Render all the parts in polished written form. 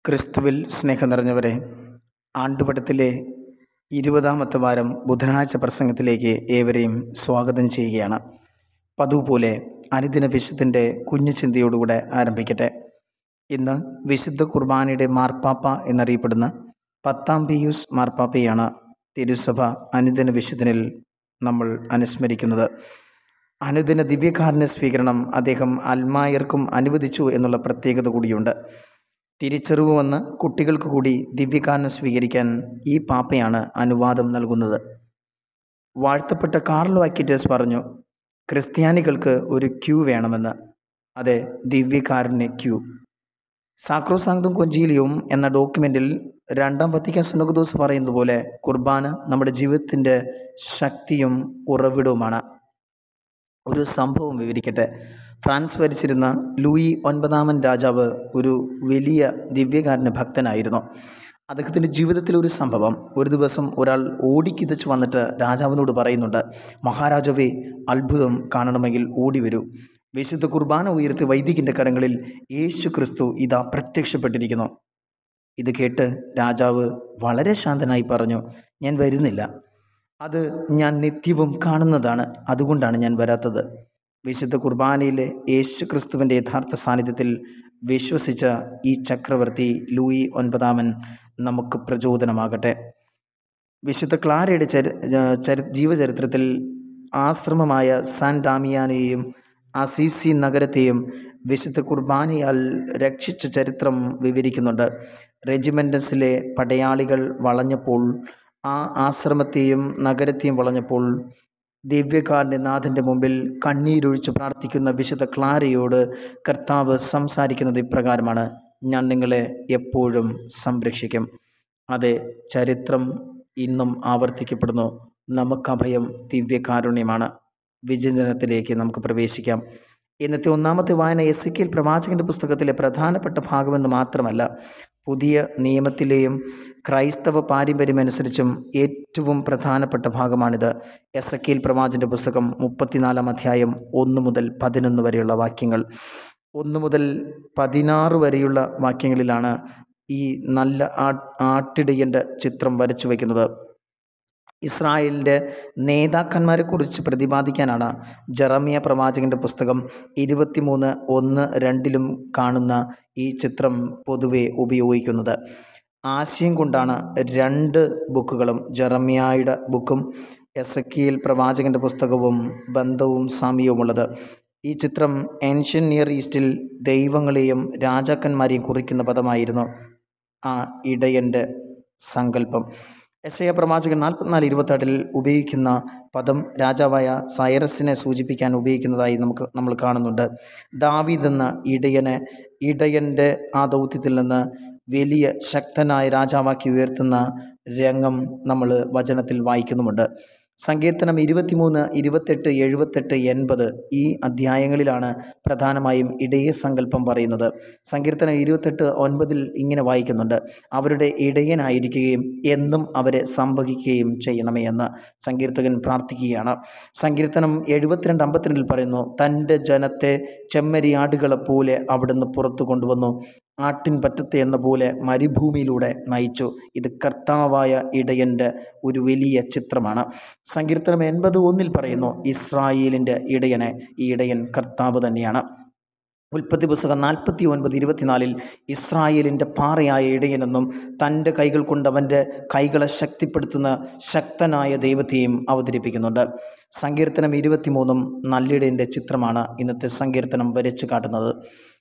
ക്രിസ്തുവിൽ സ്നേഹം നിറഞ്ഞവരെ, ആണ്ടുപടത്തിലെ 20-ാമത്തെ വാരം ബുധനാഴ്ച പ്രസംഗത്തിലേക്ക് ഏവരെയും സ്വാഗതം ചെയ്യുകയാണ്. പതുപോലെ അനുദിന വിശുദ്ധൻ്റെ കുഞ്ഞു ചിന്തയോടുകൂടെ ആരംഭിക്കട്ടെ. ഇന്ന് വിശുദ്ധ കുർബാനയുടെ മാർപ്പാപ്പ എന്നറിയപ്പെടുന്ന 10-ാം പിയൂസ് മാർപ്പാപ്പയാണ് തിരുസഭ അനുദിന വിശുദ്ധനിൽ നമ്മൾ അനുസ്മരിക്കുന്നത്. അനുദിന ദിവ്യകാരുണ്യ സ്വീകരണം അദ്ദേഹം അൽമായർക്കും അനുവദിച്ചു എന്നുള്ള പ്രത്യേകത കൂടിയുണ്ട്. തിരിച്ചറിവ് വന്ന് കുട്ടികൾക്ക് കൂടി ദിവ്യകാരുണ്യം സ്വീകരിക്കാൻ ഈ പാപ്പയാണ് അനുവാദം നൽകുന്നത്. വാഴ്ത്തപ്പെട്ട കാർലോ അക്വിറ്റസ് പറഞ്ഞു, ക്രിസ്ത്യാനികൾക്ക് ഒരു ക്യൂ വേണമെന്ന്. അതെ, ദിവ്യകാരുണ്യ ക്യൂ. സാക്രോസാങ്ക്തും കൊഞ്ചീലിയവും എന്ന ഡോക്യുമെൻറ്റിൽ 2-ാം വത്തിക്കാൻ സുനകദോസ് പറയുന്നത് പോലെ കുർബാന നമ്മുടെ ജീവിതത്തിൻ്റെ ശക്തിയും ഉറവിടവുമാണ്. ഒരു സംഭവം വിവരിക്കട്ടെ. ഫ്രാൻസ് ഭരിച്ചിരുന്ന ലൂയി 9-ാമൻ രാജാവ് ഒരു വലിയ ദിവ്യകാരുണ്യ ഭക്തനായിരുന്നു. അദ്ദേഹത്തിൻ്റെ ജീവിതത്തിൽ ഒരു സംഭവം, ഒരു ദിവസം ഒരാൾ ഓടിക്കിതച്ച് വന്നിട്ട് രാജാവിനോട് പറയുന്നുണ്ട്, മഹാരാജാവേ, അത്ഭുതം കാണണമെങ്കിൽ ഓടി വരൂ. വിശുദ്ധ കുർബാന ഉയർത്തി വൈദികൻ്റെ കരങ്ങളിൽ യേശു ക്രിസ്തു ഇതാ പ്രത്യക്ഷപ്പെട്ടിരിക്കുന്നു. ഇത് കേട്ട് രാജാവ് വളരെ ശാന്തനായി പറഞ്ഞു, ഞാൻ വരുന്നില്ല. അത് ഞാൻ നിത്യവും കാണുന്നതാണ്, അതുകൊണ്ടാണ് ഞാൻ വരാത്തത്. വിശുദ്ധ കുർബാനയിലെ യേശു ക്രിസ്തുവിൻ്റെ യഥാർത്ഥ സാന്നിധ്യത്തിൽ വിശ്വസിച്ച ഈ ചക്രവർത്തി ലൂയി 9-ാമൻ നമുക്ക് പ്രചോദനമാകട്ടെ. വിശുദ്ധ ക്ലാരയുടെ ജീവചരിത്രത്തിൽ ആശ്രമമായ സാൻ ഡാമിയാനെയും അസീസി നഗരത്തെയും വിശുദ്ധ കുർബാനയാൽ രക്ഷിച്ച ചരിത്രം വിവരിക്കുന്നുണ്ട്. റെജിമെൻറ്റസിലെ പടയാളികൾ വളഞ്ഞപ്പോൾ, ആ ആശ്രമത്തെയും നഗരത്തെയും വളഞ്ഞപ്പോൾ ദിവ്യകാരുണ്യനാഥൻ്റെ മുമ്പിൽ കണ്ണീരൊഴിച്ച് പ്രാർത്ഥിക്കുന്ന വിശുദ്ധ ക്ലാരയോട് കർത്താവ് സംസാരിക്കുന്നത് ഇപ്രകാരമാണ്, ഞാൻ നിങ്ങളെ എപ്പോഴും സംരക്ഷിക്കും. അതെ, ചരിത്രം ഇന്നും ആവർത്തിക്കപ്പെടുന്നു. നമുക്കഭയം ദിവ്യകാരുണ്യമാണ്. വിചിന്തനത്തിലേക്ക് നമുക്ക് പ്രവേശിക്കാം. ഇന്നത്തെ ഒന്നാമത്തെ വായന എസെക്കിയേൽ പ്രവാചകൻ്റെ പുസ്തകത്തിലെ പ്രധാനപ്പെട്ട ഭാഗമെന്ന് മാത്രമല്ല, പുതിയ നിയമത്തിലെയും ക്രൈസ്തവ പാരമ്പര്യമനുസരിച്ചും ഏറ്റവും പ്രധാനപ്പെട്ട ഭാഗമാണിത്. എസെക്കിയേൽ പ്രവാചകൻ്റെ പുസ്തകം 34-ാം അധ്യായം 1 മുതൽ 11 വരെയുള്ള വാക്യങ്ങൾ. 1 മുതൽ 16 വരെയുള്ള വാക്യങ്ങളിലാണ് ഈ നല്ല ആട്ടിടയൻ്റെ ചിത്രം വരച്ചു വയ്ക്കുന്നത്. ഇസ്രായേലിൻ്റെ നേതാക്കന്മാരെക്കുറിച്ച് പ്രതിപാദിക്കാനാണ് ജെറമ്യ പ്രവാചകൻ്റെ പുസ്തകം 23:1-2 കാണുന്ന ഈ ചിത്രം പൊതുവെ ഉപയോഗിക്കുന്നത്. ആശയം കൊണ്ടാണ് 2 ബുക്കുകളും, ജെറമ്യായുടെ ബുക്കും എസെക്കിയേൽ പ്രവാചകൻ്റെ പുസ്തകവും ബന്ധവും സാമ്യവുമുള്ളത്. ഈ ചിത്രം ഏൻഷ്യൻ നിയർ ഈസ്റ്റിൽ ദൈവങ്ങളെയും രാജാക്കന്മാരെയും കുറിക്കുന്ന പദമായിരുന്നു ആ ഇടയൻ്റെ സങ്കല്പം. യെശയ്യാ പ്രവാചകൻ 44:28 ഉപയോഗിക്കുന്ന പദം രാജാവായ സൈറസിനെ സൂചിപ്പിക്കാൻ ഉപയോഗിക്കുന്നതായി നമ്മൾ കാണുന്നുണ്ട്. ദാവീദ് എന്ന ഇടയൻ്റെ ആ ദൗത്യത്തിൽ നിന്ന് വലിയ ശക്തനായ രാജാവാക്കി ഉയർത്തുന്ന രംഗം നമ്മൾ വചനത്തിൽ വായിക്കുന്നുമുണ്ട്. സങ്കീർത്തനം 23, 28, 78, 80 ഈ അധ്യായങ്ങളിലാണ് പ്രധാനമായും ഇടയ സങ്കല്പം പറയുന്നത്. സങ്കീർത്തനം 28:9 ഇങ്ങനെ വായിക്കുന്നുണ്ട്, അവരുടെ ഇടയനായിരിക്കുകയും എന്നും അവരെ സംവഹിക്കുകയും ചെയ്യണമേ എന്ന് സങ്കീർത്തകൻ പ്രാർത്ഥിക്കുകയാണ്. സങ്കീർത്തനം 72:52 പറയുന്നു, തൻ്റെ ജനത്തെ ചെമ്മരിയാടുകളെപ്പോലെ അവിടുന്ന് പുറത്തു കൊണ്ടുവന്നു, ആട്ടിൻ പറ്റത്തെ എന്ന പോലെ മരുഭൂമിയിലൂടെ നയിച്ചു. ഇത് കർത്താവായ ഇടയൻ്റെ ഒരു വലിയ ചിത്രമാണ്. സങ്കീർത്തനം 80:1 പറയുന്നു, ഇസ്രായേലിൻ്റെ ഇടയനെ, ഈ ഇടയൻ കർത്താവ് തന്നെയാണ്. ഉൽപ്പത്തി പുസ്തകം 49:24 ഇസ്രായേലിൻ്റെ പാറയായ ഇടയനെന്നും തൻ്റെ കൈകൾ കൊണ്ട് അവൻ്റെ കൈകളെ ശക്തിപ്പെടുത്തുന്ന ശക്തനായ ദൈവത്തെയും അവതരിപ്പിക്കുന്നുണ്ട്. സങ്കീർത്തനം 23 നല്ലിടയൻ്റെ ചിത്രമാണ് ഇന്നത്തെ സങ്കീർത്തനം വരച്ചു കാട്ടുന്നത്.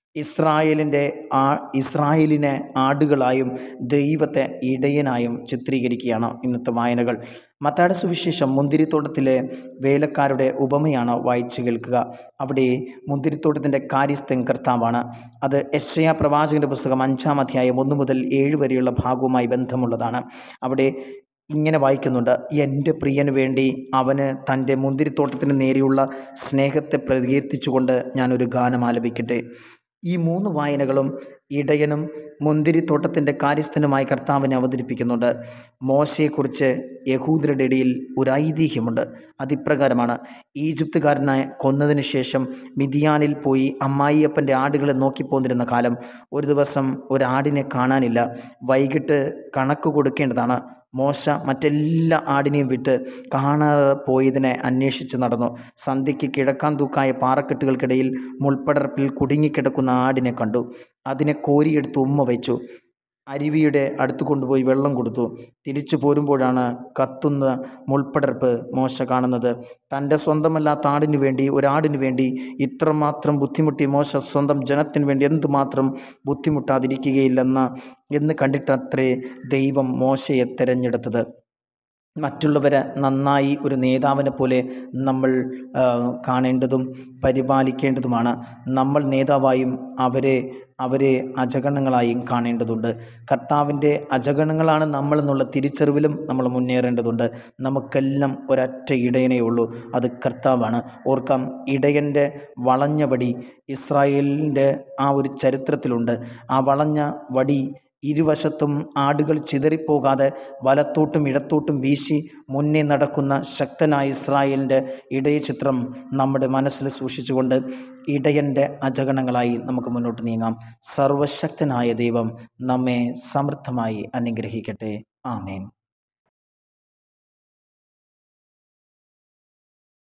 ഇസ്രായേലിനെ ആടുകളായും ദൈവത്തെ ഇടയനായും ചിത്രീകരിക്കുകയാണ് ഇന്നത്തെ വായനകൾ. മത്തായിയുടെ സുവിശേഷം മുന്തിരിത്തോട്ടത്തിലെ വേലക്കാരുടെ ഉപമയാണ് വായിച്ചു കേൾക്കുക. അവിടെ മുന്തിരിത്തോട്ടത്തിൻ്റെ കാര്യസ്ഥൻ കർത്താവാണ്. അത് യെശയ്യാ പ്രവാചകൻ്റെ പുസ്തകം 5-ാം അധ്യായം 1 മുതൽ 7 വരെയുള്ള ഭാഗവുമായി ബന്ധമുള്ളതാണ്. അവിടെ ഇങ്ങനെ വായിക്കുന്നുണ്ട്, എൻ്റെ പ്രിയന് വേണ്ടി അവന് തൻ്റെ മുന്തിരിത്തോട്ടത്തിന് നേരെയുള്ള സ്നേഹത്തെ പ്രകീർത്തിച്ചുകൊണ്ട് ഞാനൊരു ഗാനം ആലപിക്കട്ടെ. ഈ 3 വായനകളും ഇടയനും മുന്തിരിത്തോട്ടത്തിൻ്റെ കാര്യസ്ഥനുമായി കർത്താവിനെ അവതരിപ്പിക്കുന്നുണ്ട്. മോശയെക്കുറിച്ച് യഹൂദരുടെ ഇടയിൽ ഒരു ഐതിഹ്യമുണ്ട്. അതിപ്രകാരമാണ്: ഈജിപ്തുകാരനെ കൊന്നതിന് ശേഷം മിദിയാനിൽ പോയി അമ്മായിയപ്പൻ്റെ ആടുകളെ നോക്കിപ്പോന്നിരുന്ന കാലം. ഒരു ദിവസം ഒരാടിനെ കാണാനില്ല. വൈകിട്ട് കണക്ക് കൊടുക്കേണ്ടതാണ്. മോശ മറ്റെല്ലാ ആടിനെയും വിട്ട് കാണാതെ പോയതിനെ അന്വേഷിച്ച് നടന്നു. സന്ധ്യയ്ക്ക് കിഴക്കാൻ തൂക്കായ പാറക്കെട്ടുകൾക്കിടയിൽ മുൾപ്പടർപ്പിൽ കുടുങ്ങിക്കിടക്കുന്ന ആടിനെ കണ്ടു. അതിനെ കോരിയെടുത്ത് ഉമ്മ വെച്ചു. അരുവിയുടെ അടുത്ത് കൊണ്ടുപോയി വെള്ളം കൊടുത്തു. തിരിച്ചു പോരുമ്പോഴാണ് കത്തുന്ന മുൾപ്പടർപ്പ് മോശ കാണുന്നത്. തൻ്റെ സ്വന്തമല്ലാത്ത ആടിനു വേണ്ടി, ഒരാടിനു വേണ്ടി ഇത്രമാത്രം ബുദ്ധിമുട്ടി മോശ സ്വന്തം ജനത്തിന് വേണ്ടി എന്തുമാത്രം എന്ന് കണ്ടിട്ടത്രേ ദൈവം മോശയെ തിരഞ്ഞെടുത്തത്. മറ്റുള്ളവരെ നന്നായി ഒരു നേതാവിനെ പോലെ നമ്മൾ കാണേണ്ടതും പരിപാലിക്കേണ്ടതുമാണ്. നമ്മൾ നേതാവായും അവരെ അജഗണങ്ങളായും കാണേണ്ടതുണ്ട്. കർത്താവിൻ്റെ അജഗണങ്ങളാണ് നമ്മളെന്നുള്ള തിരിച്ചറിവിലും നമ്മൾ മുന്നേറേണ്ടതുണ്ട്. നമുക്കെല്ലാം ഒരൊറ്റ ഇടയനേ ഉള്ളൂ, അത് കർത്താവാണ്. ഓർക്കാം, ഇടയൻ്റെ വളഞ്ഞ വടി ഇസ്രായേലിൻ്റെ ആ ഒരു ചരിത്രത്തിലുണ്ട്. ആ വളഞ്ഞ വടി ഇരുവശത്തും ആടുകൾ ചിതറിപ്പോകാതെ വലത്തോട്ടും ഇടത്തോട്ടും വീശി മുന്നേ നടക്കുന്ന ശക്തനായ ഇസ്രായേലിൻ്റെ ഇടയചിത്രം നമ്മുടെ മനസ്സിൽ സൂക്ഷിച്ചുകൊണ്ട് ഇടയൻ്റെ അജഗണങ്ങളായി നമുക്ക് മുന്നോട്ട് നീങ്ങാം. സർവശക്തനായ ദൈവം നമ്മെ സമൃദ്ധമായി അനുഗ്രഹിക്കട്ടെ. ആമേൻ.